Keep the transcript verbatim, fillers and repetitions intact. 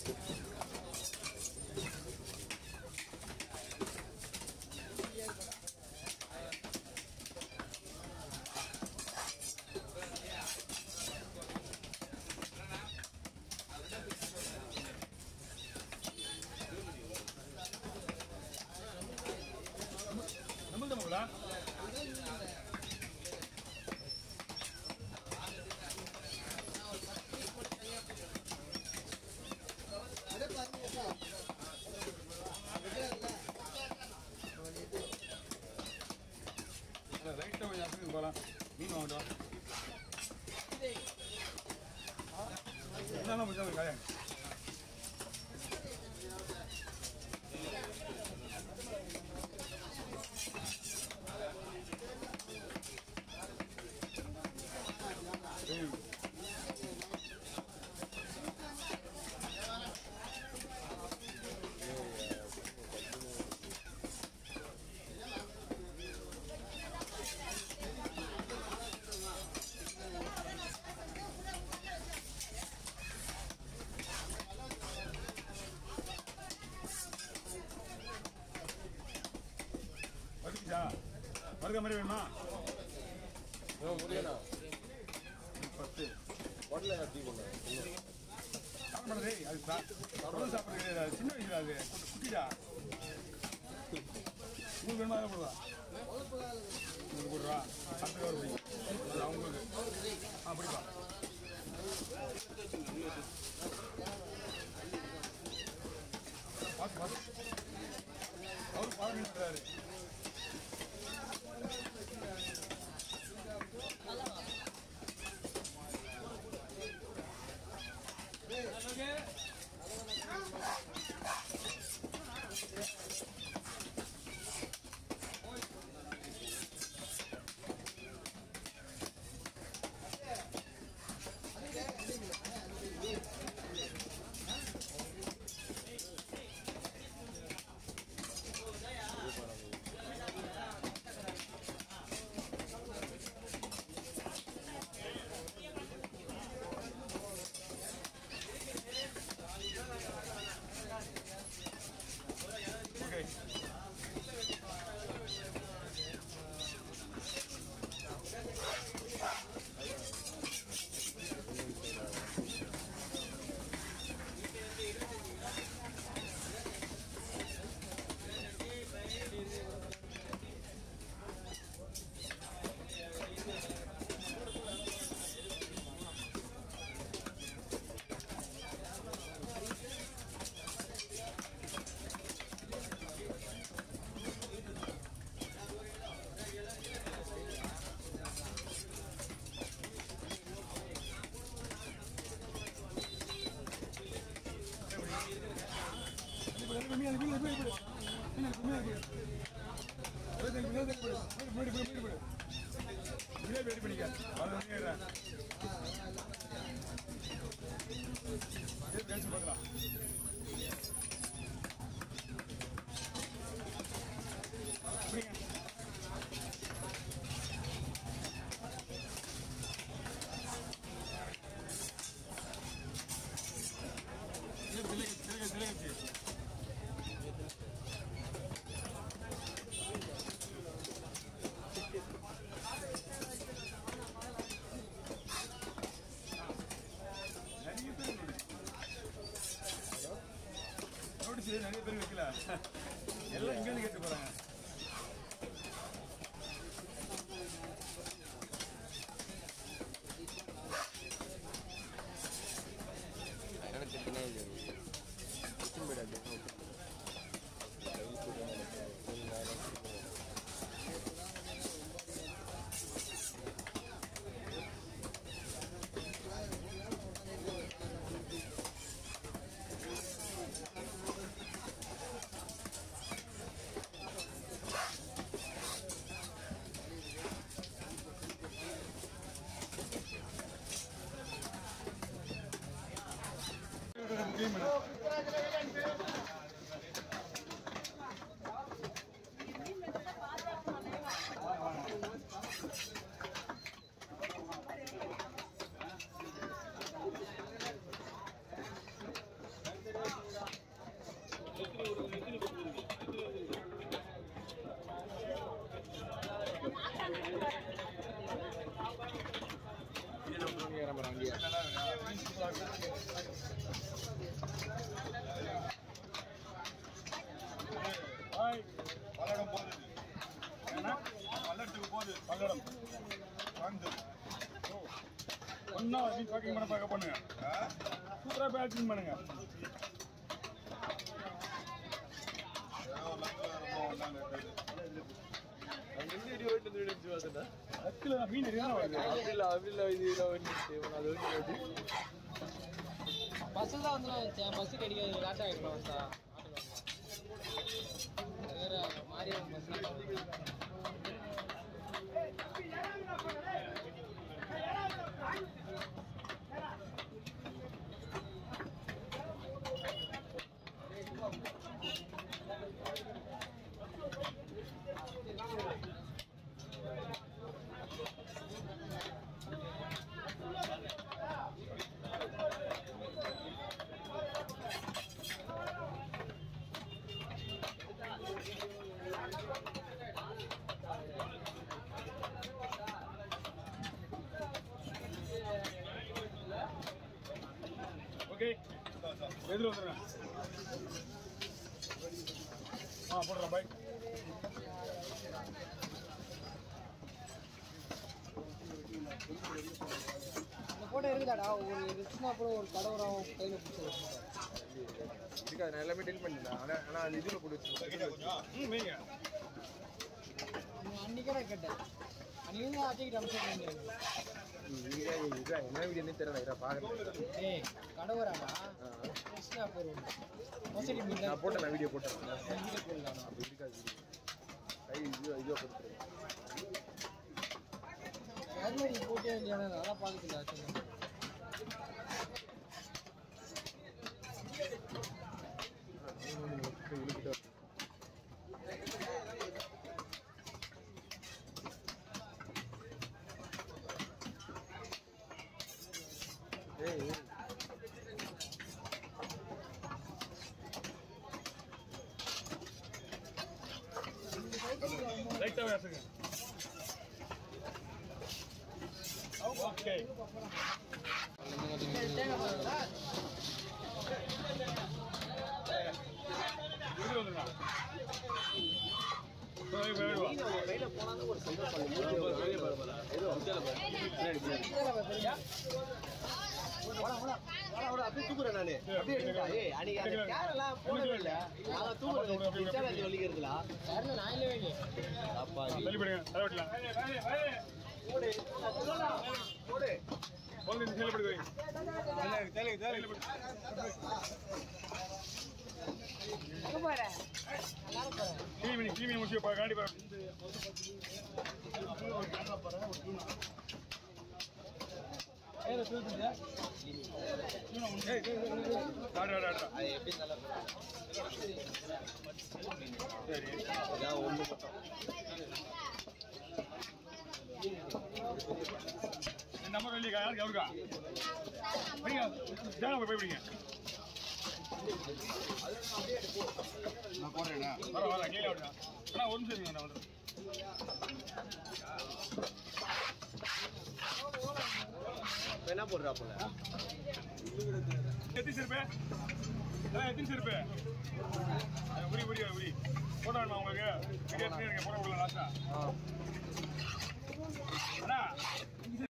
ரைட்டாக கொஞ்சம் அப்படி போகலாம் மீன் வாங்கிட்டோம் என்னென்ன முடியாது காயம் மறுக்க மாதிரி வேணுமா முடியல பத்து உடல டீ கொண்டு சாப்பிட்றது அது சாப்பிட்றது சின்ன வயசுல அது குட்டிடா உங்களுக்கு வேணுமா அதை போடுவா உங்களுக்கு போடுறா பத்து ஒரு பிடி அவங்களுக்கு ஆ பிடிப்பா பார்த்து பார்த்து அவரு பாருங்கிறாரு Okay. நிறைய பேர் வைக்கல எல்லாம் இங்க இருந்து கேட்டு போறாங்க ஒன்னா வச்சு பேக்கிங் பண்ண பேக்கப் பண்ணுங்க. சூப்பரா பேக்கிங் பண்ணுங்க. மீன் பஸ் தான் வந்து பஸ் கிடைக்காது லேட் ஆகிடும் வந்தா வேற மாரியம் பஸ் ஓகே எதிர வந்துடுறேன். ஆ போடுறேன் பைக். இந்த போட்டோ இருக்குதாடா ஒரு ரிஸ்னா அப்புறம் ஒரு கடவுரம் கையில் பிடிச்சி இருக்காது. நான் எல்லாமே டெலிட் பண்ணிட்டேன். ஆனால் ஆனால் அது இதில் போட்டு ம் வைங்க. அன்றைக்கே கேட்டேன் அன்றைக்கி ஆச்சிக்கிட்டு அனுப்பிச்சு என்ன வீடியோனே தெரியல. இதை பார்க்குறேன். ஏய் கடவுராடா ரிஸ்னா போடுவோம் மோசடி மீன் நான் போட்டேன். நான் வீடியோ போட்டேன். வீடியோ போடலாம் அப்படி இருக்காது. கை இது இதுவாக கொடுத்துருவேன். கருமடி போட்டே இல்லையா நல்லா பார்க்கல ஆச்சு ஏய் லைட்டா வேசுங்க. ஓகே எதிர வந்துடுறா. கையில் போனாலும் ஒரு சந்தோஷம். அப்படியே தூக்குறேன் நானு. வலிக்கிறதுல நான் இல்லை வைங்க அப்பா தள்ளிப்படுங்க. தலைவட்டலாம் போது செயல்படுது. கிளீன் கிளீன் முடிச்சு காண்டி பாரு. நம்பர் இல்லையா யாருக்கு அவருக்கா போய் போய்பிடிங்க. நான் போறேண்ணா வர வர கீழே விடா. அண்ணா ஒரு நிமிஷம் நான் வந்துடுறேன். என்ன போடுறாப்புல எத்தனை சிறுப்பு எத்தனை சிறுப்பு உரி உரி உரி போட்டோ வேணுமா உங்களுக்கு? போட்டோ கொடுக்கலாம் லாஸ்டா. அண்ணா